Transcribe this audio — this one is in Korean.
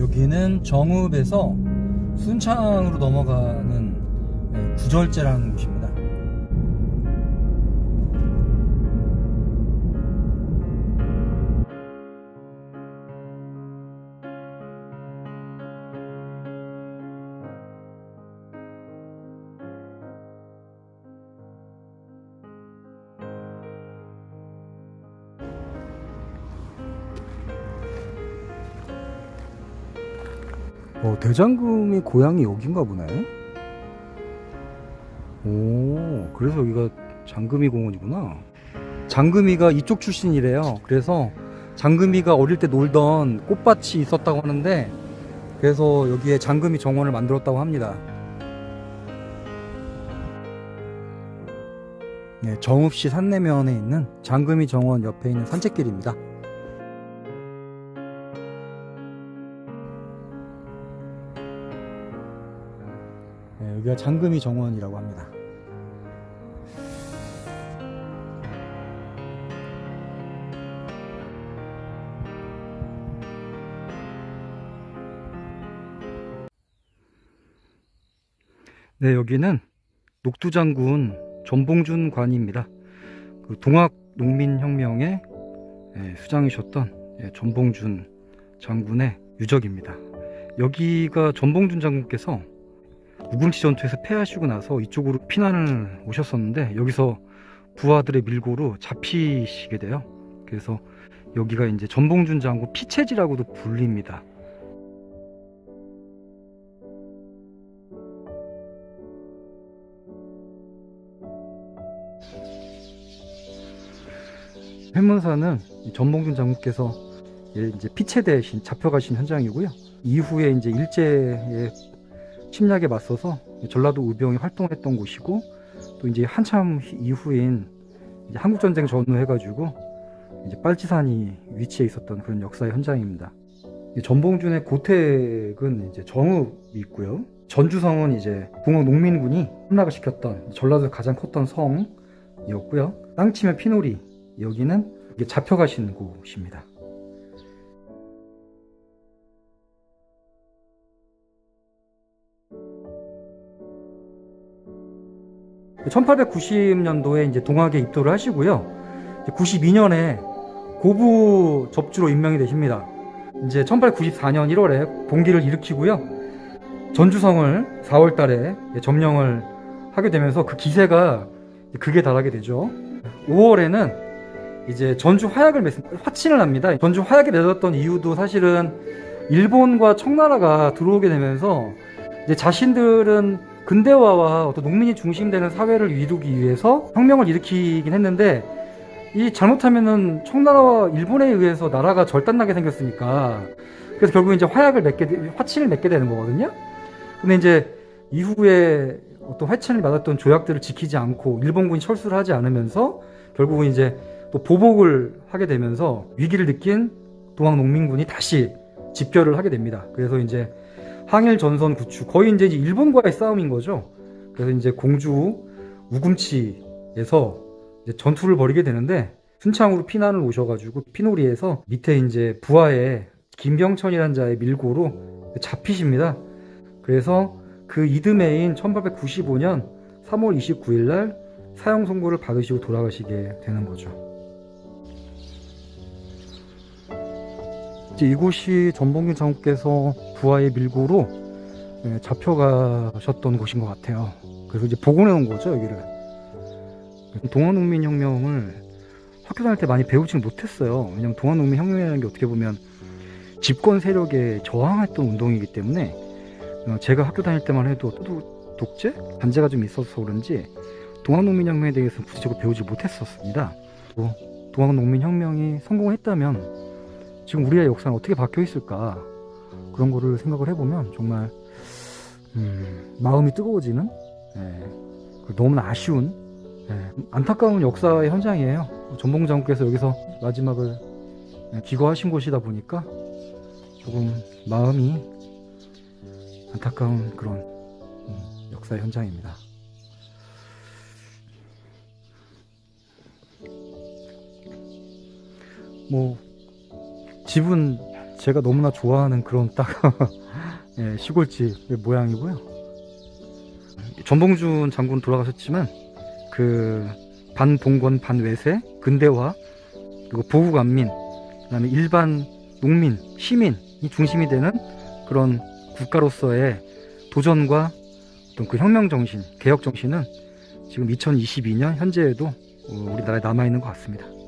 여기는 정읍에서 순창으로 넘어가는 구절제라는 곳입니다. 대장금이 고향이 여긴가 보네. 오, 그래서 여기가 장금이 공원이구나. 장금이가 이쪽 출신이래요. 그래서 장금이가 어릴 때 놀던 꽃밭이 있었다고 하는데, 그래서 여기에 장금이 정원을 만들었다고 합니다. 네, 정읍시 산내면에 있는 장금이 정원 옆에 있는 산책길입니다. 네, 여기가 장금이 정원이라고 합니다. 네, 여기는 녹두장군 전봉준 관입니다. 그 동학농민혁명의 수장이셨던 전봉준 장군의 유적입니다. 여기가 전봉준 장군께서 우금치 전투에서 패하시고 나서 이쪽으로 피난을 오셨었는데, 여기서 부하들의 밀고로 잡히시게 돼요. 그래서 여기가 이제 전봉준 장군 피체지라고도 불립니다. 회문사는 전봉준 장군께서 이제 피체되신 잡혀가신 현장이고요. 이후에 이제 일제의 침략에 맞서서 전라도 의병이 활동했던 곳이고, 또 이제 한참 이후인 이제 한국전쟁 전후 해가지고 이제 빨치산이 위치해 있었던 그런 역사의 현장입니다. 전봉준의 고택은 이제 정읍이 있고요. 전주성은 이제 동학농민군이 함락을 시켰던 전라도에서 가장 컸던 성이었고요. 땅치면 피놀이, 여기는 이게 잡혀가신 곳입니다. 1890년도에 이제 동학에 입도를 하시고요. 92년에 고부 접주로 임명이 되십니다. 이제 1894년 1월에 봉기를 일으키고요. 전주성을 4월 달에 점령을 하게 되면서 그 기세가 극에 달하게 되죠. 5월에는 이제 전주 화약을 화친을 합니다. 전주 화약에 맺었던 이유도 사실은 일본과 청나라가 들어오게 되면서 이제 자신들은 근대화와 어떤 농민이 중심되는 사회를 이루기 위해서 혁명을 일으키긴 했는데, 이 잘못하면은 청나라와 일본에 의해서 나라가 절단나게 생겼으니까, 그래서 결국 이제 화친을 맺게 되는 거거든요. 근데 이제 이후에 어떤 화친을 맺었던 조약들을 지키지 않고 일본군이 철수를 하지 않으면서 결국은 이제 또 보복을 하게 되면서 위기를 느낀 동학농민군이 다시 집결을 하게 됩니다. 그래서 이제 항일 전선 구축, 거의 이제 일본과의 싸움인 거죠. 그래서 이제 공주 우금치에서 이제 전투를 벌이게 되는데, 순창으로 피난을 오셔가지고 피놀이에서 밑에 이제 부하의 김병천이라는 자의 밀고로 잡히십니다. 그래서 그 이듬해인 1895년 3월 29일 날 사형 선고를 받으시고 돌아가시게 되는 거죠. 이제 이곳이 전봉준 장군께서 부하의 밀고로 잡혀가셨던 곳인 것 같아요. 그래서 이제 복원해 놓은 거죠, 여기를. 동학농민혁명을 학교 다닐 때 많이 배우지는 못했어요. 왜냐면 동학농민혁명이라는 게 어떻게 보면 집권 세력에 저항했던 운동이기 때문에 제가 학교 다닐 때만 해도 독재? 단죄가 좀 있어서 그런지 동학농민혁명에 대해서는 구체적으로 배우지 못했었습니다. 동학농민혁명이 성공했다면 지금 우리의 역사는 어떻게 바뀌어 있을까, 그런 거를 생각을 해보면 정말 마음이 뜨거워지는, 너무나 아쉬운, 안타까운 역사의 현장이에요. 전봉준 장군께서 여기서 마지막을 기거하신 곳이다 보니까 조금 마음이 안타까운 그런 역사의 현장입니다. 집은 제가 너무나 좋아하는 그런 딱 예, 시골집 모양이고요. 전봉준 장군 돌아가셨지만 그 반봉건 반외세 근대화 그리고 보국안민 그다음에 일반 농민 시민이 중심이 되는 그런 국가로서의 도전과 어떤 그 혁명 정신 개혁 정신은 지금 2022년 현재에도 우리나라에 남아 있는 것 같습니다.